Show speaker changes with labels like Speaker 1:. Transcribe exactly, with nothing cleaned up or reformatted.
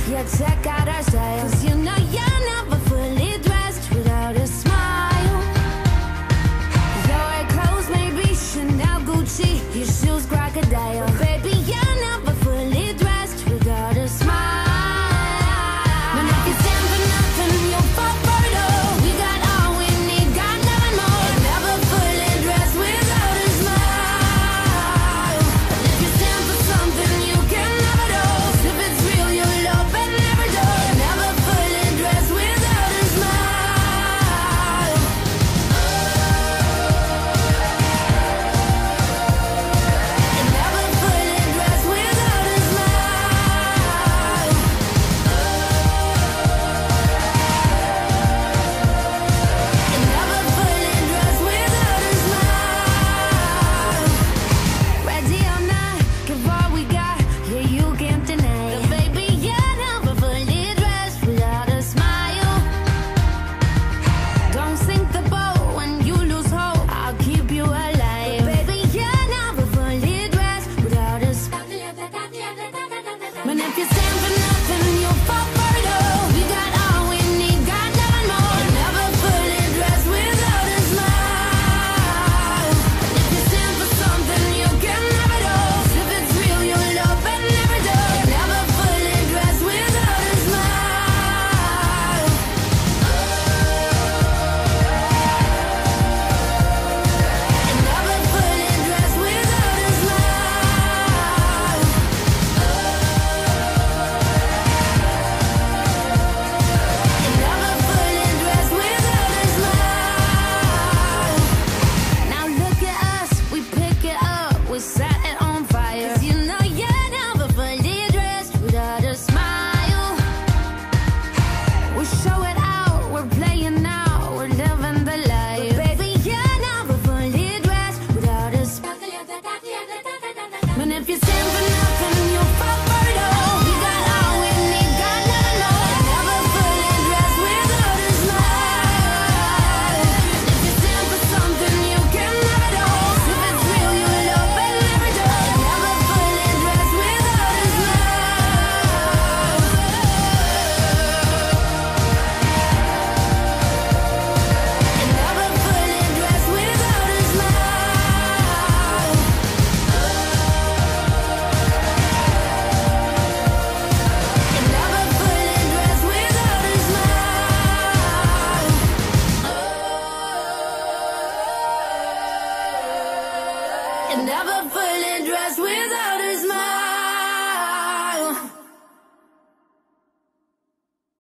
Speaker 1: Yeah, check out our style. 'Cause you know you're never fully dressed without a smile. Your clothes may be Chanel, Gucci, your shoes crocodile. But baby, you're never fully dressed without a smile. But if you stand for nothing, you'll fall for it all. We got all we need, got nothing more. You're never fully dressed without a smile. But if you stand for something, you can have it all. If it's real, you'll open every door. You're never fully dressed without a smile. You're never fully dressed without a smile. You're never fully dressed without a smile. Ready or not, give all we got, yeah, you can't deny it. Baby, you're never fully dressed without a smile. Don't sink the boat when you lose hope, I'll keep you alive. Baby, you're never fully dressed without a smile. But if you stand for nothing, you'll fall for it all. We got all we need, got nothing more. You're never fully dressed without a smile. And if you stand for something, you can have it all. If it's real, you'll open every door. You're never fully dressed without a smile. You're never fully dressed without a smile. You're never fully dressed without a smile. Now look at us, we pick it up, we set it on fire. 'Cause you know you're never fully dressed without a smile. We show it out, we're playing now, we're living the life. But baby, you're never fully dressed without a smile. But if you stand for nothing, you'll fall for it all. We got all we need, got nothing more. You're never fully dressed without a smile. If you stand for something, you can have it all. If it's real, you'll open every door. You're never fully dressed without a smile. You're never fully dressed without a smile. You're never fully dressed without a smile. You're never fully dressed without a smile.